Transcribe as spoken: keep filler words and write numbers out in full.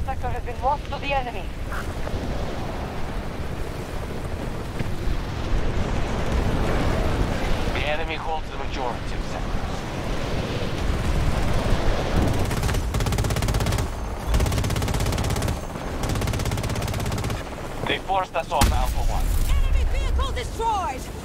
sector has been lost to the enemy. The enemy holds the majority of sectors. They forced us on Alpha One. Enemy vehicle destroyed!